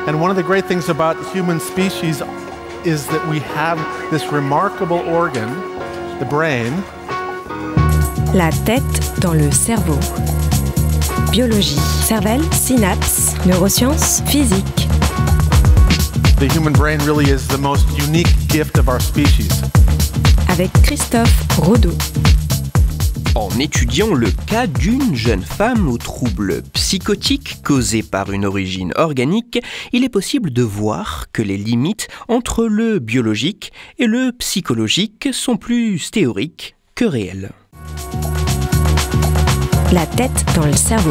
And one of the great things about human species is that we have this remarkable organ, the brain. La tête dans le cerveau. Biologie, cervelle, synapses, neurosciences, physique. The human brain really is the most unique gift of our species. Avec Christophe Rodeau. En étudiant le cas d'une jeune femme aux troubles psychotiques causés par une origine organique, il est possible de voir que les limites entre le biologique et le psychologique sont plus théoriques que réelles. La tête dans le cerveau.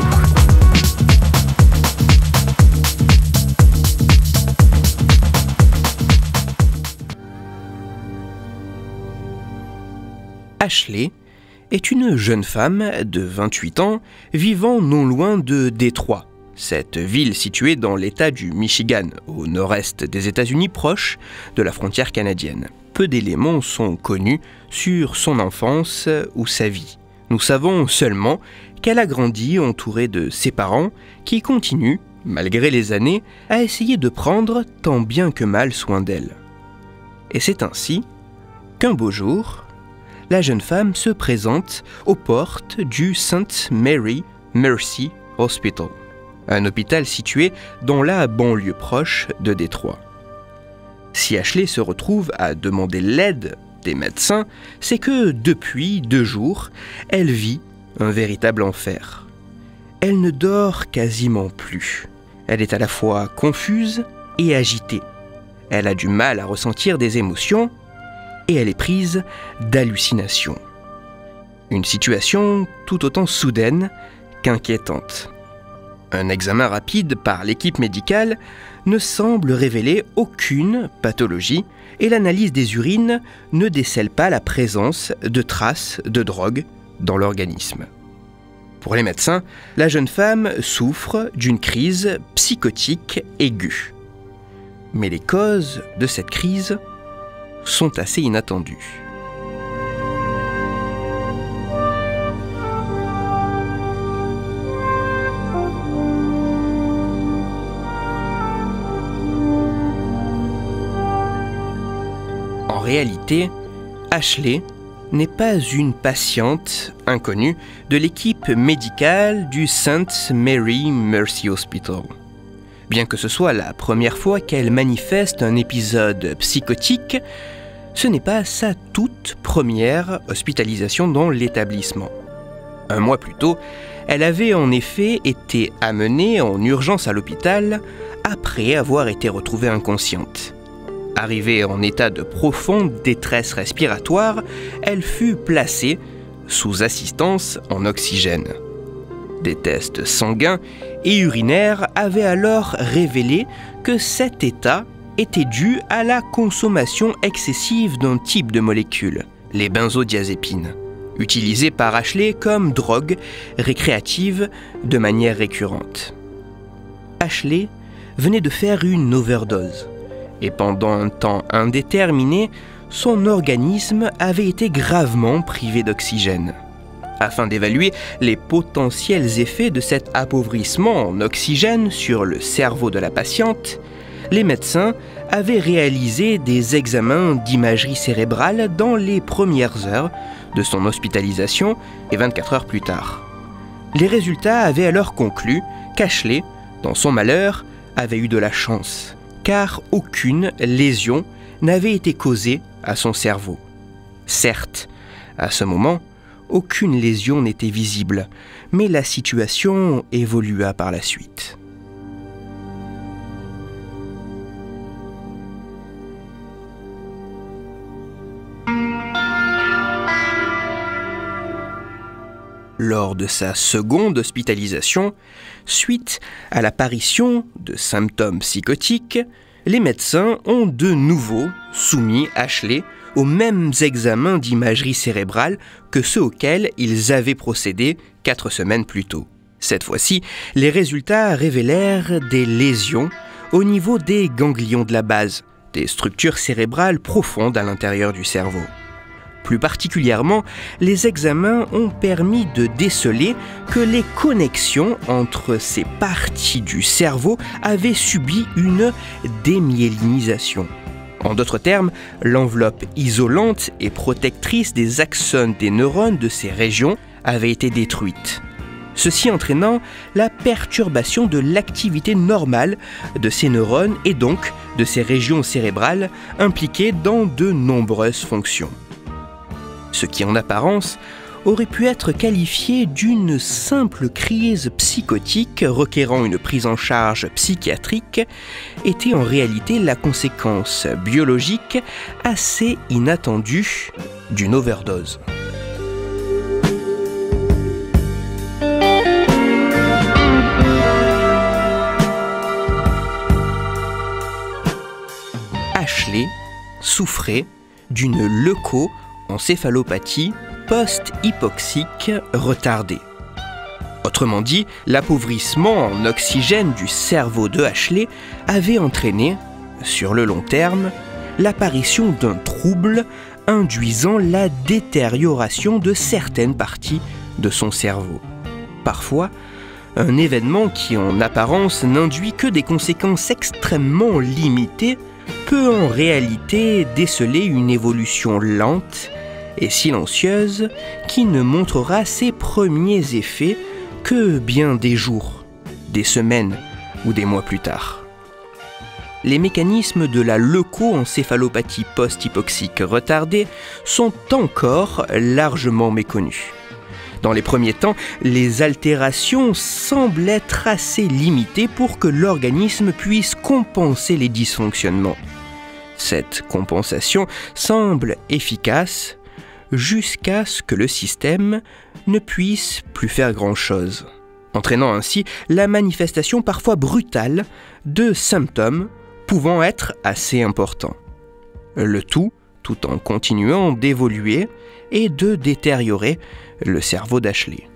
Ashley est une jeune femme de 28 ans vivant non loin de Détroit, cette ville située dans l'État du Michigan, au nord-est des États-Unis, proche de la frontière canadienne. Peu d'éléments sont connus sur son enfance ou sa vie. Nous savons seulement qu'elle a grandi entourée de ses parents qui continuent, malgré les années, à essayer de prendre tant bien que mal soin d'elle. Et c'est ainsi qu'un beau jour, la jeune femme se présente aux portes du St. Mary Mercy Hospital, un hôpital situé dans la banlieue proche de Détroit. Si Ashley se retrouve à demander l'aide des médecins, c'est que depuis 2 jours, elle vit un véritable enfer. Elle ne dort quasiment plus. Elle est à la fois confuse et agitée. Elle a du mal à ressentir des émotions et elle est prise d'hallucinations. Une situation tout autant soudaine qu'inquiétante. Un examen rapide par l'équipe médicale ne semble révéler aucune pathologie et l'analyse des urines ne décèle pas la présence de traces de drogue dans l'organisme. Pour les médecins, la jeune femme souffre d'une crise psychotique aiguë. Mais les causes de cette crise sont assez inattendues. En réalité, Ashley n'est pas une patiente inconnue de l'équipe médicale du St. Mary Mercy Hospital. Bien que ce soit la première fois qu'elle manifeste un épisode psychotique, ce n'est pas sa toute première hospitalisation dans l'établissement. 1 mois plus tôt, elle avait en effet été amenée en urgence à l'hôpital après avoir été retrouvée inconsciente. Arrivée en état de profonde détresse respiratoire, elle fut placée sous assistance en oxygène. Des tests sanguins et urinaires avaient alors révélé que cet état était dû à la consommation excessive d'un type de molécule, les benzodiazépines, utilisées par Ashley comme drogue récréative de manière récurrente. Ashley venait de faire une overdose et pendant un temps indéterminé, son organisme avait été gravement privé d'oxygène. Afin d'évaluer les potentiels effets de cet appauvrissement en oxygène sur le cerveau de la patiente, les médecins avaient réalisé des examens d'imagerie cérébrale dans les premières heures de son hospitalisation et 24 heures plus tard. Les résultats avaient alors conclu qu'Ashley, dans son malheur, avait eu de la chance, car aucune lésion n'avait été causée à son cerveau. Certes, à ce moment, aucune lésion n'était visible, mais la situation évolua par la suite. Lors de sa seconde hospitalisation, suite à l'apparition de symptômes psychotiques, les médecins ont de nouveau soumis Ashley aux mêmes examens d'imagerie cérébrale que ceux auxquels ils avaient procédé 4 semaines plus tôt. Cette fois-ci, les résultats révélèrent des lésions au niveau des ganglions de la base, des structures cérébrales profondes à l'intérieur du cerveau. Plus particulièrement, les examens ont permis de déceler que les connexions entre ces parties du cerveau avaient subi une démyélinisation. En d'autres termes, l'enveloppe isolante et protectrice des axones des neurones de ces régions avait été détruite. Ceci entraînant la perturbation de l'activité normale de ces neurones et donc de ces régions cérébrales impliquées dans de nombreuses fonctions. Ce qui en apparence aurait pu être qualifié d'une simple crise psychotique requérant une prise en charge psychiatrique était en réalité la conséquence biologique assez inattendue d'une overdose. Ashley souffrait d'une leucoencéphalopathie post-hypoxique retardée. Autrement dit, l'appauvrissement en oxygène du cerveau de Ashley avait entraîné, sur le long terme, l'apparition d'un trouble induisant la détérioration de certaines parties de son cerveau. Parfois, un événement qui en apparence n'induit que des conséquences extrêmement limitées peut en réalité déceler une évolution lente et silencieuse qui ne montrera ses premiers effets que bien des jours, des semaines ou des mois plus tard. Les mécanismes de la leucoencéphalopathie post-hypoxique retardée sont encore largement méconnus. Dans les premiers temps, les altérations semblent être assez limitées pour que l'organisme puisse compenser les dysfonctionnements. Cette compensation semble efficace jusqu'à ce que le système ne puisse plus faire grand-chose, entraînant ainsi la manifestation parfois brutale de symptômes pouvant être assez importants. Le tout en continuant d'évoluer et de détériorer le cerveau d'Ashley.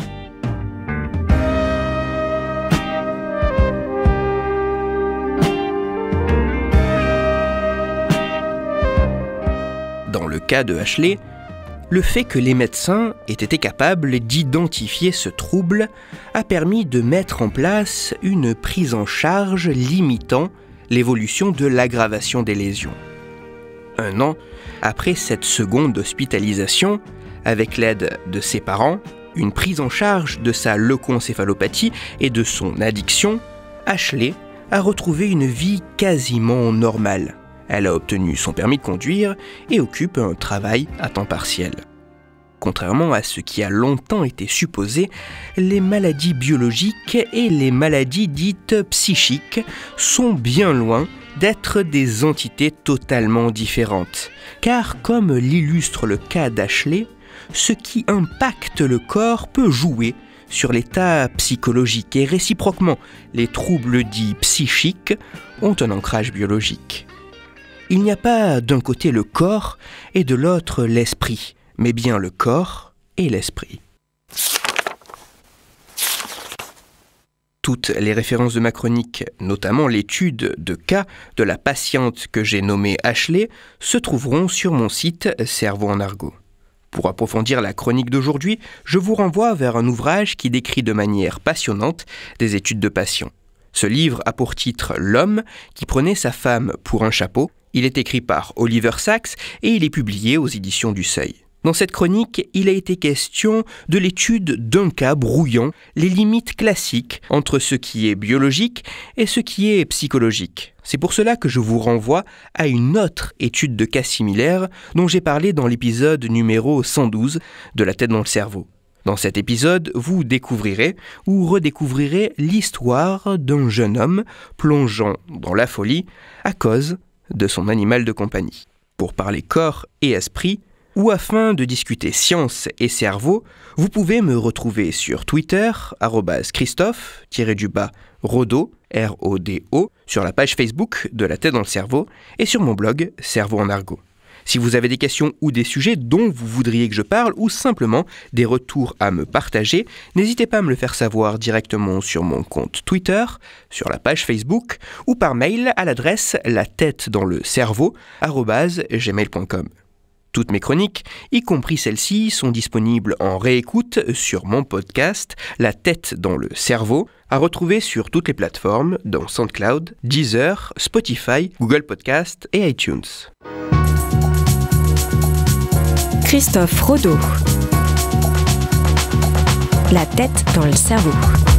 Dans le cas de Ashley, le fait que les médecins aient été capables d'identifier ce trouble a permis de mettre en place une prise en charge limitant l'évolution de l'aggravation des lésions. 1 an après cette seconde hospitalisation, avec l'aide de ses parents, une prise en charge de sa leucoencéphalopathie et de son addiction, Ashley a retrouvé une vie quasiment normale. Elle a obtenu son permis de conduire et occupe un travail à temps partiel. Contrairement à ce qui a longtemps été supposé, les maladies biologiques et les maladies dites psychiques sont bien loin d'être des entités totalement différentes. Car comme l'illustre le cas d'Ashley, ce qui impacte le corps peut jouer sur l'état psychologique et réciproquement, les troubles dits psychiques ont un ancrage biologique. Il n'y a pas d'un côté le corps et de l'autre l'esprit, mais bien le corps et l'esprit. Toutes les références de ma chronique, notamment l'étude de cas de la patiente que j'ai nommée Ashley, se trouveront sur mon site Cerveau en argot. Pour approfondir la chronique d'aujourd'hui, je vous renvoie vers un ouvrage qui décrit de manière passionnante des études de patients. Ce livre a pour titre « L'homme qui prenait sa femme pour un chapeau ». Il est écrit par Oliver Sacks et il est publié aux éditions du Seuil. Dans cette chronique, il a été question de l'étude d'un cas brouillant les limites classiques entre ce qui est biologique et ce qui est psychologique. C'est pour cela que je vous renvoie à une autre étude de cas similaire dont j'ai parlé dans l'épisode numéro 112 de La tête dans le cerveau. Dans cet épisode, vous découvrirez ou redécouvrirez l'histoire d'un jeune homme plongeant dans la folie à cause de son animal de compagnie. Pour parler corps et esprit, ou afin de discuter science et cerveau, vous pouvez me retrouver sur Twitter, @Christophe_Rodo, R-O-D-O, sur la page Facebook de La tête dans le cerveau et sur mon blog Cerveau en argot. Si vous avez des questions ou des sujets dont vous voudriez que je parle ou simplement des retours à me partager, n'hésitez pas à me le faire savoir directement sur mon compte Twitter, sur la page Facebook ou par mail à l'adresse latettedanslecerveau@gmail.com. Toutes mes chroniques, y compris celles-ci, sont disponibles en réécoute sur mon podcast La tête dans le cerveau, à retrouver sur toutes les plateformes, dont SoundCloud, Deezer, Spotify, Google Podcast et iTunes. Christophe Rodeau. La tête dans le cerveau.